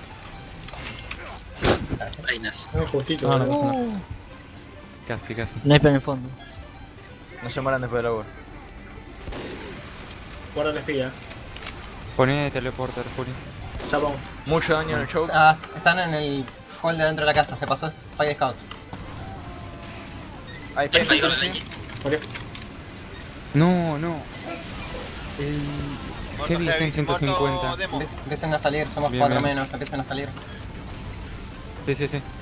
Reinas. No, justito. No, no boludo. pasa nada. Casi, casi. Sniper en el fondo. No se mueran después de la Uber. Guarda la espía. Poné teleporter, Juli. Ya vamos. Mucho daño en el choke. Ah, están en el hall de dentro de la casa, se pasó Spy Scout. Ahí El está. Pyro de allí. Murió. No, no. El Muerto Heavy está en Heavy. ciento Muerto cincuenta. Demo. Empe- Empiecen a salir, somos Bien, cuatro bien. menos, empiecen a salir. Sí, sí, sí.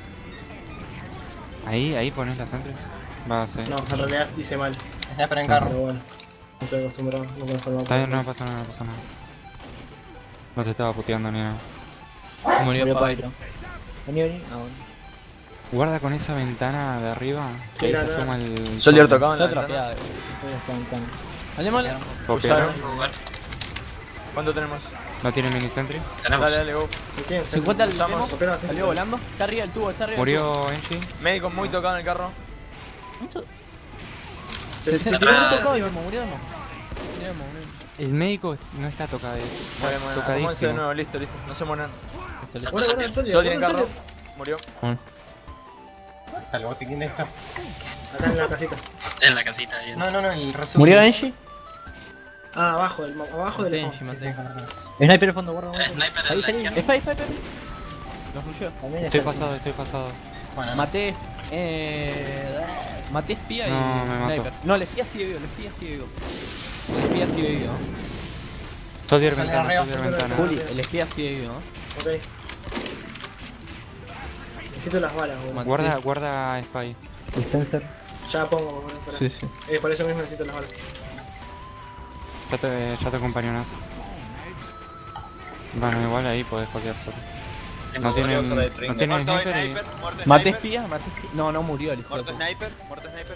Ahí, ahí pones la sangre. Va a ser. No, en realidad hice mal. Sniper en Pero carro. bueno. No estoy acostumbrado, no conozco el Está bien, no mapa. pasa nada, no pasa nada. No te estaba puteando ni nada. Murió Murió Pyro. Pyro. Vení, vení. Ah, bueno. Guarda con esa ventana de arriba. Sí, Ahí no, se no. asoma el. Soldier tocado en Está la ventana. trapeada. Voy a esta ventana. Dale, mala. Copiaron. Uber. ¿Cuánto tenemos? No tiene mini sentry. Tenemos. Dale, dale, go. ¿Y quién? ¿Se encuentra el Usamos- demo? Copiaron así. Salió volando. Está arriba el tubo, está arriba el Murió Engie. Médico muy tocado en el carro. tubo. Se- Se se- se se- tiró Atrás. tocado y Demo, murió Demo. Murió Demo, murió. El médico no está tocado. Muere, muere. Acomódense de Tocadísimo. nuevo, listo, listo. No se mueran. Salta Guarda, guarda, Soldier. Soldier, Soldier en guarda, carro. Soldier. Murió. Está el botiquín de esto. Acá en la casita. En la casita ahí. No, no, no, el resumen. ¿Murió Angie? Ah, abajo del mapa, abajo del Maté, mapa. Angie, maté. Sniper en fondo, guarda, guarda. Sniper Ahí en la salí. izquierda. Spy, Spy, Spy. Lo rusheó. También Estoy está- pasado, estoy pasado. Bueno, Maté. Eh. Maté espía y. No, me mató. sniper. No, el espía sigue vivo, el espía sigue vivo. El espía sigue vivo. Soldier Sale ventana, arriba, Soldier Soldier ventana. Juli, el espía sigue vivo. Ok. Necesito las balas, boludo. Guarda, guarda Spy. Spencer. Ya pongo, boludo, espera. Sí, sí. Eh, por eso mismo necesito las balas. Ya te, ya te acompaño Nas. Bueno, igual ahí podés copiar solo. Tengo No Uber. tienen, Curioso de no Trigger. tienen Muerto sniper y... Sniper. Muerto Maté Sniper. espía, maté espía. No, no murió el hijo de Muerto puta. Sniper. Muerto Sniper.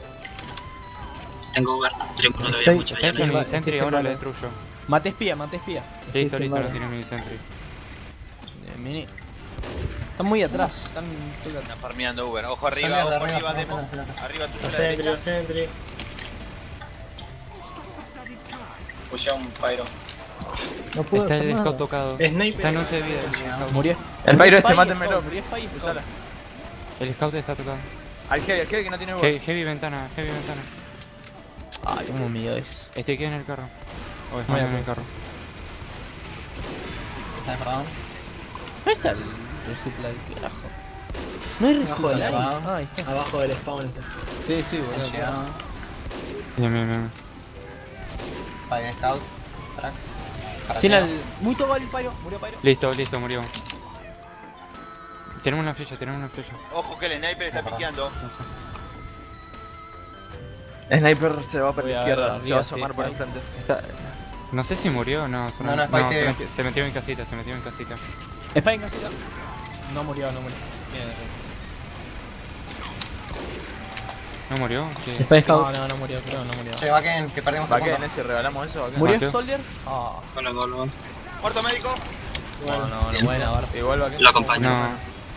Tengo Uber. Tengo uno de Estoy- mucho. Está Ya en no hay. mini sentry, Estoy ahora sin le bala. destruyo. Maté espía, maté espía. Listo, sin listo, no bala. tiene mini sentry. Eh, mini. Están muy atrás. Están. Está farmeando Uber. Ojo Sale arriba, de ojo arriba, arriba, no, Demo. no, no, no. Arriba tuyo a La la sentry, la derecha. sentry. Pushea un Pyro. No puedo Está hacer el nada. scout tocado. Sniper. Está en once de vida. el scout. Murió. El Pyro este, Spy, mátenmelo. Spy, murió Spy, Usala. El scout está tocado. Al heavy, al heavy que no tiene Heavy, Uber. heavy ventana, heavy ventana. Ay, cómo miedo es. Este queda en el carro. O Voy está a en el carro. Ah, perdón. ¿Dónde está el resupply? Carajo. No hay Abajo del resupply. lavado. Ah, ahí está. Abajo del spawn está. Sí, sí, Han boludo. llegado. Bien, bien, bien. Spy Scout. Tracks. Tiene Carretera. el. Muy tocado el Pyro. Murió Pyro. Listo, listo, murió. Tenemos una flecha, tenemos una flecha. Ojo que el sniper está piqueando. Sniper se va para Voy la a ver izquierda. Se va a arriba, sí, asomar por ahí. enfrente. Está- No sé si murió o no. No, no, no Spy se, sigue. metió, se metió en casita, se metió en casita. Spy en casita. No murió, no murió. Bien, ¿No murió? ¿Qué? Spy no, Scout. no, no murió, creo, no murió. Che, Baken, que perdimos Va el que punto. en ese regalamos eso. ¿va que? ¿Murió Mateo. Soldier? Ah, Bueno, bueno, bueno. Muerto médico. no, no, no, Bien. buena, Bart. Igual va que. Lo acompaño. No.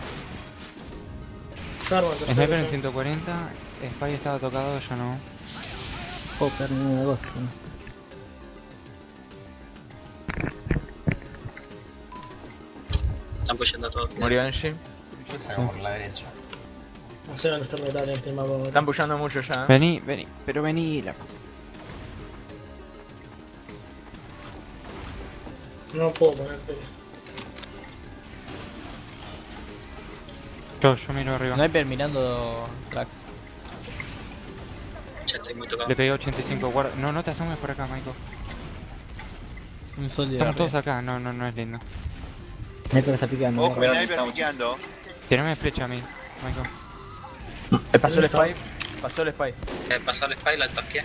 Cargo, tercero, Sniper en yo. ciento cuarenta. Spy estaba tocado, ya no. Oh, perdí un negocio. Están pushando a todos. Murió Engie. Yo salgo por la derecha. No sé dónde está el metal en este mapa. Están pushando mucho ya. ¿eh? Vení, vení. Pero vení, la... No puedo ponerte. Yo, yo miro arriba. Sniper mirando tracks. Ya estoy muy tocado. Le pegué ochenta y cinco, guarda. No, no te asomes por acá, Michael. Un Soldier Estamos todos arriba. acá, no, no, no es lindo. Sniper está picando. Ojo, mirá mi Sniper sound. piqueando. Tirame flecha a mí, Michael. Eh, Pasó el spy. Pasó el spy. Eh, pasó el spy, la toqué.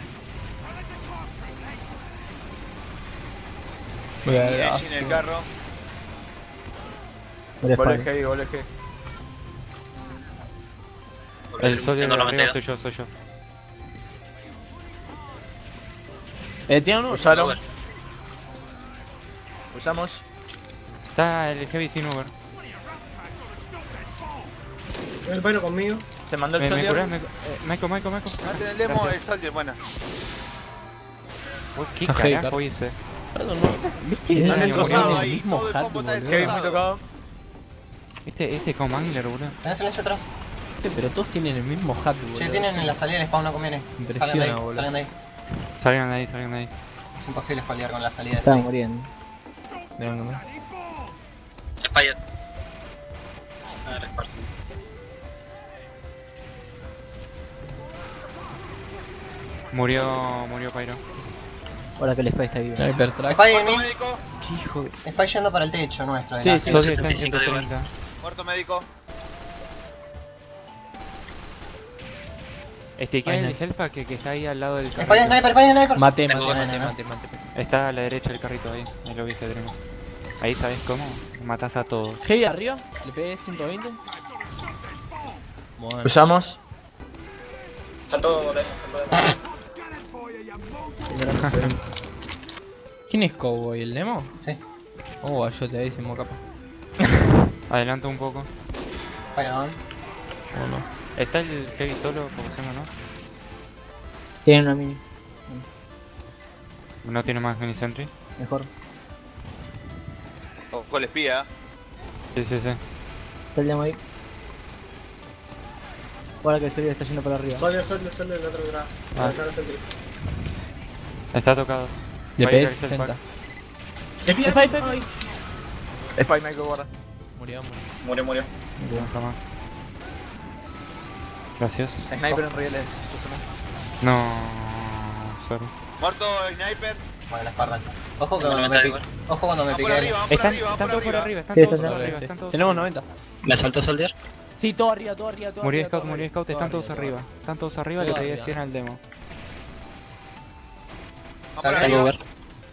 Voy a Y ver, Engie en el carro. Muere Gol Spy. G, gol G. El soldier de Entiendo la arriba batalla. soy yo, soy yo. Eh, tiene uno. Usaron. Uber. Usamos. Está el heavy sin Uber. El pyro conmigo. Se mandó el Me, me Soldier. curás, me... eh, Michael, Michael, Michael. Mate en el demo, Gracias. el soldier, bueno. Uy, ¿qué Ajá, carajo Car- hice? Perdón, no. ¿Viste? Están Están destrozado en el ahí, mismo todo el hat, combo está boludo. Heavy muy tocado. Este, este como Angler, boludo. ¿Tenés el hecho atrás? Sí, pero todos tienen el mismo hat, boludo. Che, tienen en la salida el spawn, no conviene. Impresiona, Salgan de ahí, boludo. salgan de ahí. Salgan de ahí, salgan de ahí. Es imposible spoilear con la salida de Estaba esa. muriendo. No, no, no. Spy. A ver, Spartan. Murió, murió Pyro. Ahora que el Spy está vivo. Sniper track. Spy en Muerto mí. médico. ¿Qué hijo de...? Spy yendo para el techo nuestro. de Sí, la- sí. Soldier está en setenta y cinco ciento de treinta. Muerto médico. Este, ¿qué Ay, hay no. el Helpa que, que está ahí al lado del Spy carrito? sniper, Spy sniper. Mate, Tengo mate, ganas, mate, ¿no? mate, mate. Está a la derecha del carrito ahí, ahí lo viste, tenemos. Ahí sabes cómo, matás a todos. Heavy arriba, le pegué ciento veinte. Bueno. Usamos. Saltó lejos, saltó lejos. ¿Quién es Cowboy? ¿El Nemo? Sí. Oh, yo te decimos capa. Adelanto un poco. Spy on. Oh, no. ¿Está el Heavy solo, como se llama, no? Tienen una mini. No tiene más mini sentry. Mejor. Ojo el espía. Sí, sí, sí. Está el demo ahí. Ahora que el Soldier está yendo para arriba. Soldier, soldier, soldier, el otro atrás. Ah. Está el sentry. Está tocado. Le Ahí pegué está el sesenta. pack. ¡Le pide! Spy, Spy, Ay. Spy, Michael, guarda. Murió, murió. Murió, murió. Bien, toma. Gracias. Sniper en rieles. No, sorry. Muerto sniper. Bueno, la espalda. Ojo que Tengo cuando me noventa pique. igual. Ojo cuando me Vamos por pique él. arriba, vamos por Están, arriba, vamos están por todos por arriba. arriba, están Sí, todos están por todos. arriba, Sí. están todos Tenemos arriba. noventa. ¿Me saltó soldier? Sí, todo arriba, todo arriba, todo Murió arriba. Scout, todo murió arriba, Scout, todo están todos todo arriba. Están todos arriba, le Todo pegué arriba. cien al demo. Vamos por Salga Tengo arriba. Uber.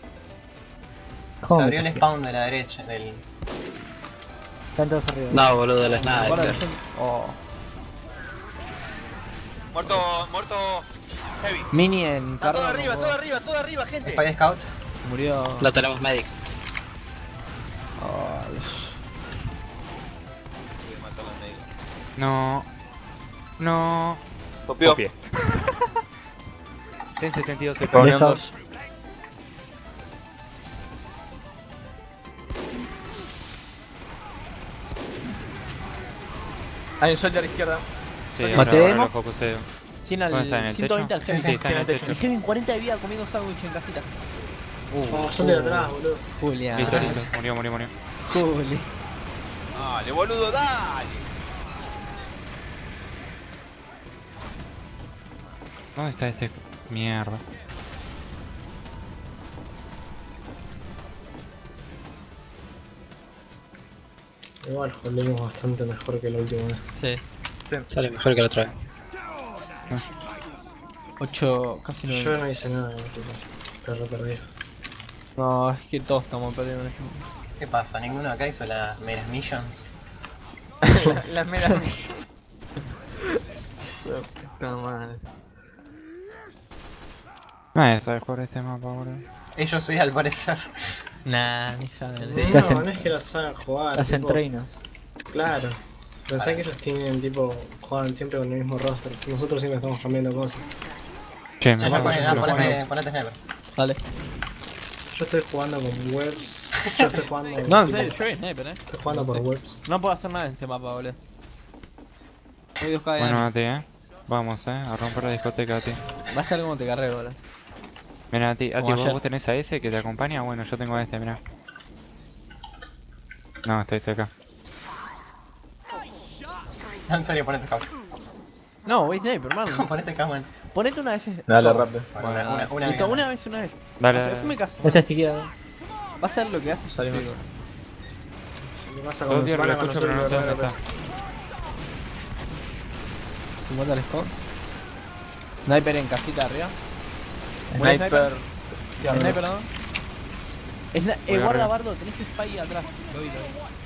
Se abrió el spawn de la derecha. Del... Están todos arriba. No, boludo, el Guarda sniper. el centro. Oh. Muerto, muerto heavy. Mini en Está carro. todo no arriba, puedo. todo arriba, todo arriba, gente. Spy scout. Murió. Lo tenemos medic. Oh, Dios. No. No. Copió. Ten setenta y dos el Poniendo pack. dos. Hay un soldier a la izquierda. Sí, ¿Mate ahora, demo? ahora lo focuseo. cien al ¿Dónde está, en el ciento veinte al techo? Heavy. Sí, está en el Sí, en el techo. El Heavy en cuarenta de vida comiendo sándwich en casita. Oh, soldier atrás, boludo. Julián. Listo, listo. Murió, murió, murió. Juli. Dale, boludo, dale. ¿Dónde está este? Mierda. Igual jodimos bastante mejor que la última vez. Sí. Sale mejor que la otra vez. ocho, casi nueve. Yo no hice nada, tipo. Perro perdido. No, es que todos estamos perdiendo en este momento. ¿Qué pasa? ¿Ninguno acá hizo las meras missions? La- Las meras. No mal. Nadie sabe jugar este mapa, boludo. Ellos sí, al parecer. Nah, ni saben. Sí. No, Te hacen- no es que la saben jugar. Hacen tipo, treinos. Claro. Pensá que ellos tienen tipo, juegan siempre con el mismo roster. Nosotros siempre estamos cambiando cosas. Che, me Ya, ya acuerdo ponete, que ah, lo ponete, jugando. ponete sniper. Dale. Yo estoy jugando con webs. Yo estoy jugando. No, en tipo, serio, yo soy sniper, eh. Estoy jugando por webs. No puedo hacer nada en este mapa, boludo. Voy dos K de Bueno, daño. a ti, eh. Vamos, eh, a romper la discoteca a ti. Va a ser como te carré, boludo. Mira, a ti, a ti Como vos, ayer. vos tenés a ese que te acompaña. Bueno, yo tengo a este, mira. No, estoy, estoy acá. En serio, ponete K. No, voy sniper, hermano. Ponete K, man. Ponete una vez. Dale, rápido. Bueno, una, una, una Listo, bien. una vez, una vez. Dale, Haceme dale. caso. Esta es chiquita. Va a ser lo que hace. Salimos. Digo. ¿Qué pasa Todo con bien, van lo a escucho, conocer pero no el sé dónde verdadero está. cincuenta al score. Sniper en casita arriba. Buen Sniper. Sniper, ¿no? Sni- eh, Voy guarda, arriba. Bardo, tenés spy atrás. Lo vi, lo vi.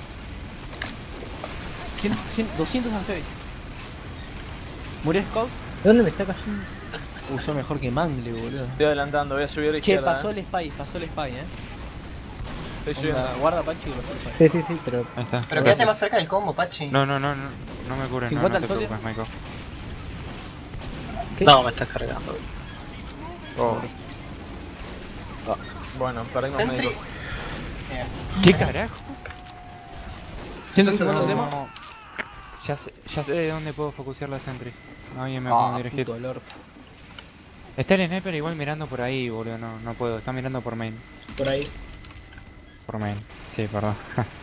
cien, cien, doscientos al heavy. ¿Murió Scout? ¿De dónde me está cayendo? Usó mejor que Mangle, boludo. Estoy adelantando, voy a subir a la Che, izquierda. pasó eh. el spy, pasó el spy, eh. Estoy subiendo. Onda, guarda Panchi que pasó el spy. Sí, sí, sí, pero. Ahí está. Pero quédate más cerca del combo, Pachi. No, no, no, no, no me cures, no, cincuenta no te al sol, preocupes, Michael. ¿Qué? No, me estás cargando. Oh. Ah, bueno, perdimos Sentry. médico. Bien. ¿Qué carajo? ciento No. cincuenta tema. No. Ya sé, ya sé de dónde puedo focusear la sentry. Alguien me Ah, puede dirigir. puto olor. Está el sniper igual mirando por ahí, boludo. No, no puedo. Está mirando por main. Por ahí. Por main. Sí, perdón.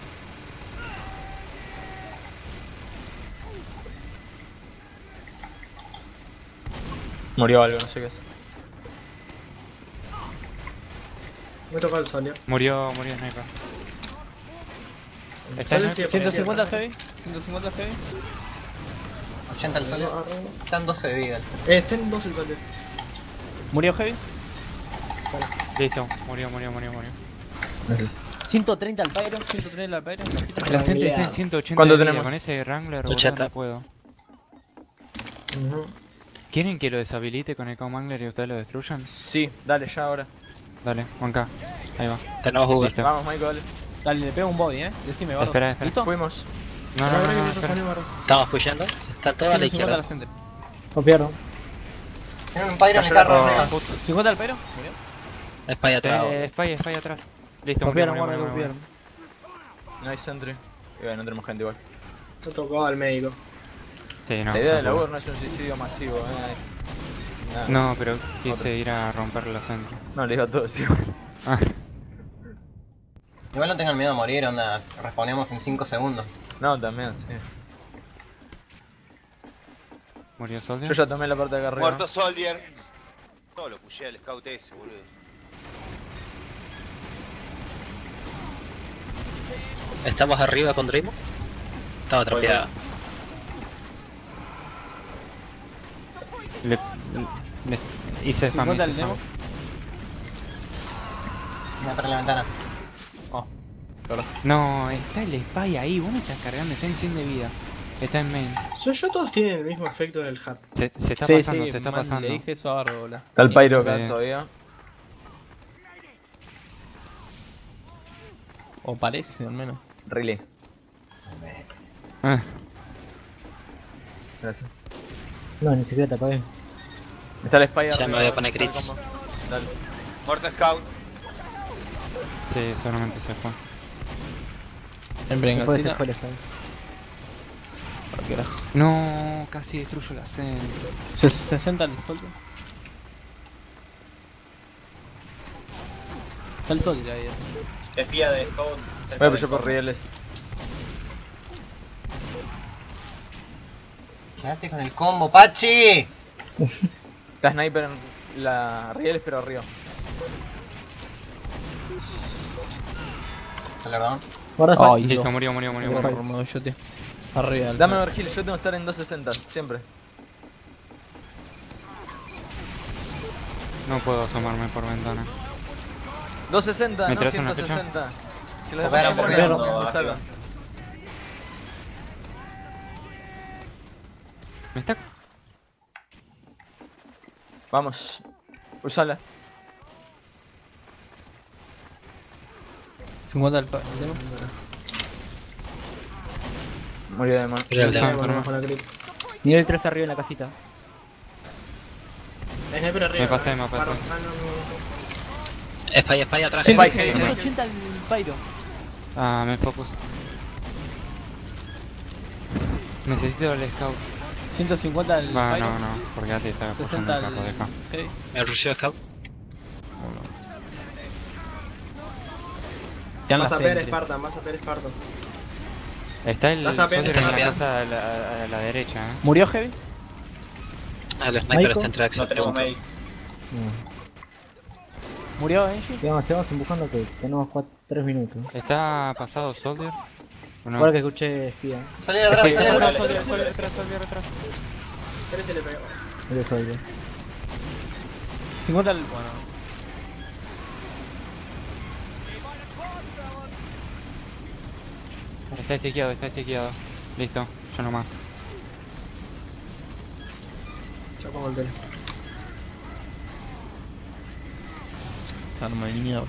Murió algo, no sé qué es. Me toca el Solio. murió, murió sniper. Está Solio el sigue sniper. ciento cincuenta al por heavy. ciento cincuenta al heavy. ochenta al sol. Están doce de vida. Eh, está en dos el Solio. ¿Murió heavy? Listo, murió, murió, murió, murió. Gracias. ciento treinta al pyro. ciento treinta al pyro. La sentry está en ciento ochenta ¿Cuánto de vida. tenemos? Con ese Wrangler, boludo, ochenta. no puedo. Ujú. ¿Quieren que lo deshabilite con el Comangler y ustedes lo destruyan? Sí, dale ya ahora. Dale, Juanca. Ahí va. Tenemos Uber. Listo. Vamos, Michael, dale. Dale, le pego un body, eh. Decime, Bardo. Espera, espera. ¿Listo? Fuimos. No, no, no, no, espera. Estamos pusheando. Están todos a la ciento cincuenta a izquierda. la center. O pierdo. Tienen un pyro en el Cayó carro. la- arriba. cincuenta al pyro. Murió. Spy atrás. Eh, spy, spy atrás. Listo, murió, Copiaron, murió, guarda, murió, murió. copiaron. No hay sentry. Y bueno, no tenemos gente igual. Me tocó al médico. Sí, no. La idea de no la puedo. Uber no es un suicidio masivo, eh. Es... nada. No, pero quise Otro. ir a romper la sentry. No, le digo a todos, sí. Ah, Igual no tengan miedo a morir, onda. Responemos en cinco segundos. No, también, sí. murió Yo Soldier. ya tomé la parte de acá arriba. Muerto Soldier. No, lo pushé al scout ese, boludo. Estamos arriba con Dreamo. Estaba atrapeada. Le, le, hice spam. cincuenta hice al spam. demo. Me atrás la ventana. No, está el spy ahí. Vos me estás cargando. Está en cien de vida. Está en main. Soy yo, todos tienen el mismo efecto en el hat. Se, se está Sí, pasando, sí, se está man, pasando. Le dije eso a Bardo, boludo. Está el Pyro Sí. acá todavía. O parece, al menos. Relay. Ah, Gracias. No, ni siquiera te apagué. Está el Spy Ya arriba, me voy a poner está el crits. combo. Dale. Muerto scout. sí, solamente se fue. Siempre en No puede ser casita. fuera, ¿sabes? ¿Para qué carajo? No, casi destruyo la sentry. Se- sesenta al soldo. Está el soldo ahí. eh. Espía de Scout. Voy a pillar por rieles. Quédate con el combo, Pachi. La sniper en la rieles, pero arriba. Solar down. Guarda, Ay, Listo, no. murió, murió, murió, Murió murió. por modo yo te. Arriba. del- Dame a ver kill, yo tengo que estar en doscientos sesenta, siempre. No puedo asomarme por ventana. doscientos sesenta, ¿Me no traes una ciento sesenta. Que los Copiaron, demás se copiaron. mueran, No, no salgan. Me está... Vamos. Usala. cincuenta al pa- ¿tenemos? Murió de man. Mira el Usala, demo. Volvemos con la crit. Nivel tres arriba en la casita. Sniper arriba. Me pasé, eh. me pasé. Parro. Ah, no, no, no. Spy, Spy atrás. Sí, Spy. Spy, Heavy, ciento ochenta al Pyro. Ah, me focus. Necesito el scout. ciento cincuenta al Va, Pyro. no, no, porque antes estaba sesenta pasando al el capo, deja. Heavy. Me rushó Scout. Ya Vas la a ver Sentry. Spartan, vas a ver Spartan. Está el Estás a Soldier pie, en estás a la pie. casa a la, a la derecha, eh. ¿Murió Heavy? Ah, el sniper Michael. está en tracks. No tenemos medic. ¿Murió Angie? Sigamos, sigamos empujando que tenemos tres minutos. ¿Está pasado Soldier? ¿O no? Ahora que escuché espía. Salí atrás, salí Atrás, atrás. Soldier, Soldier, atrás, Soldier, atrás. Tres se le pegó. El de Soldier. cincuenta al... Bueno. Está chequeado, está chequeado. Listo, yo nomás. Yo pongo el tele. Arma de mierda.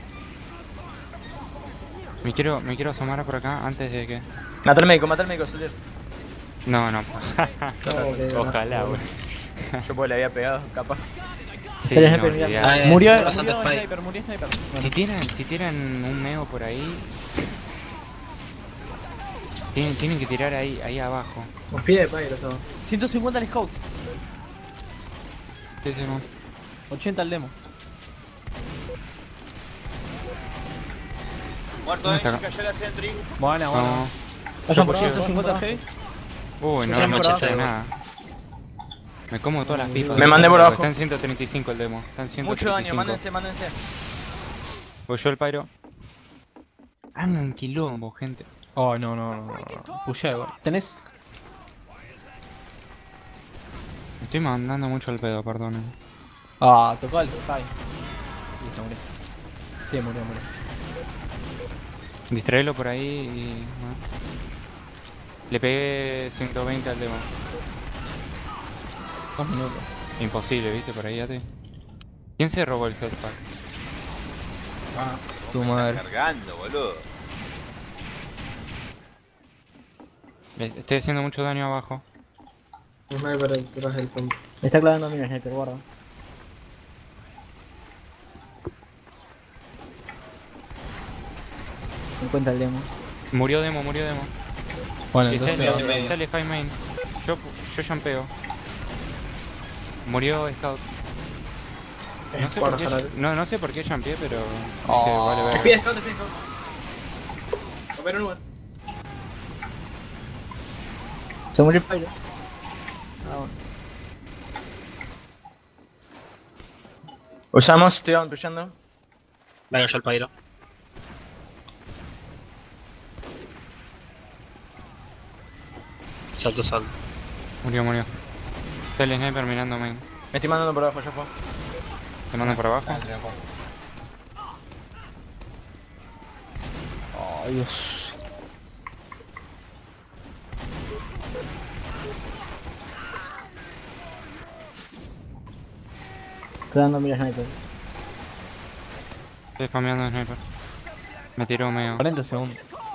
Me quiero, me quiero asomar por acá antes de que... Mata al médico, mata al médico, Soldier. No, no. que- Ojalá, güey. Yo pues le había pegado, capaz. Sí, Tenés no, que mirar. olvidate. Ah, eh, Murió, está murió pasando Spy. Sniper, murió Sniper. Si tienen, si tienen un meo por ahí... Tienen, tienen que tirar ahí, ahí abajo. Con pie de Pyro todo. ciento cincuenta al Scout. Sí, sí, no. ochenta al Demo. Muerto ¿Dónde Angie, está? cayó la Sentry. Buena, buena. No. Vayan por ciento abajo, cincuenta al vayan Heavy. Uy, no, Sí, no me mucho echaste feo. nada. Me como todas las pipas. Me mandé por abajo. Está en ciento treinta y cinco el demo. Está en ciento treinta y cinco. Mucho daño, mándense, mándense. Voy yo el pyro. Anda un quilombo, gente. Oh, no, no, no. no. Pushé, güey. ¿Tenés? Me estoy mandando mucho el pedo, perdonen. Ah, tocó el Spy. Listo, murió. Sí, murió, murió. Distraelo por ahí y... bueno. Le pegué ciento veinte al demo. Dos minutos. Imposible, viste, por ahí ya te... ¿Quién se robó el health pack? Ah, tu Me están madre. cargando, boludo. Le estoy haciendo mucho daño abajo. Un sniper detrás del punto. Me está clavando a mí el sniper, guarda. cincuenta el demo. Murió demo, murió demo. Bueno, Y entonces... sale, sale five main. Yo, yo jumpeo. Murió scout. No sé, por Guarda, qué, jala. no, no sé por qué jumpeé, pero... Oh. dije, vale, vale. Espía, scout, espía, scout. Opera un lugar. Se murió el pyro. Ah, bueno. Usamos, estoy apoyando. Venga, yo el Pyro. Salto, salto. Murió, murió. Está el sniper mirando main. Me estoy mandando por abajo, ya fue. Te mando por abajo. Saldré, po. Oh, Dios. Quedando mira sniper. Estoy spameando sniper. Me tiró medio. cuarenta segundos.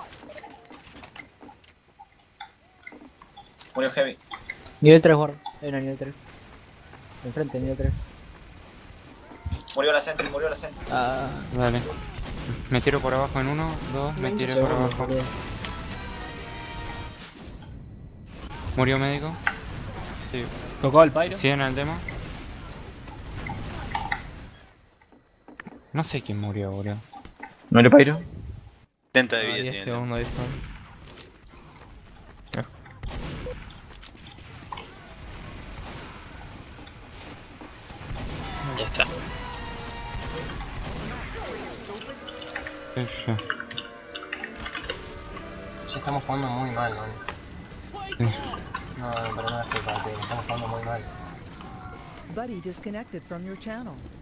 Murió heavy. Nivel tres, guarda. Hay una nivel tres. Enfrente, nivel tres. Murió la Sentry, murió la Sentry. Ah, Dale. Me tiro por abajo en uno, dos, me tiré por segundos, abajo. boludo. Murió médico. Sí. Tocó el Pyro. ¿Siguen al demo? No sé quién murió, boludo. ¿No le Pyro? setenta de Ah, vida diez tiene. segundos, diez segundos. Ya está. Sí, sí. Ya estamos jugando muy mal, man. Sí. No, pero no es culpa de ti, estamos jugando muy mal. Buddy disconnected from your channel.